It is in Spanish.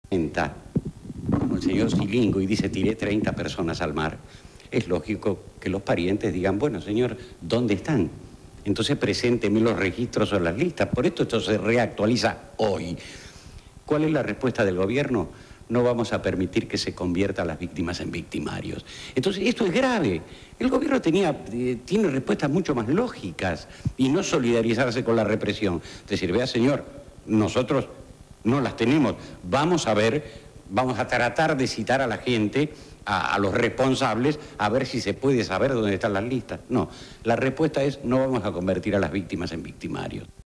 Como el señor Silingo y dice, tiré 30 personas al mar, es lógico que los parientes digan, bueno, señor, ¿dónde están? Entonces presénteme los registros o las listas. Por esto se reactualiza hoy. ¿Cuál es la respuesta del gobierno? No vamos a permitir que se convierta a las víctimas en victimarios. Entonces, esto es grave. El gobierno tiene respuestas mucho más lógicas y no solidarizarse con la represión. Es decir, vea, señor, nosotros no las tenemos. Vamos a tratar de citar a la gente, a los responsables, a ver si se puede saber dónde están las listas. No, la respuesta es no vamos a convertir a las víctimas en victimarios.